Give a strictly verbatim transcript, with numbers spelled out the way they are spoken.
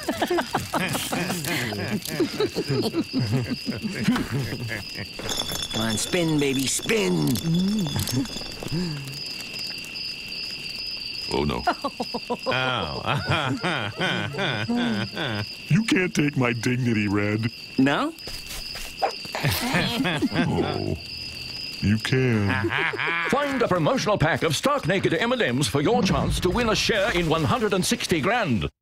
Come on, spin, baby, spin. Oh, no. Oh. You can't take my dignity, Red. No? Oh. You can. Find a promotional pack of stark naked M and M's for your chance to win a share in one hundred sixty grand.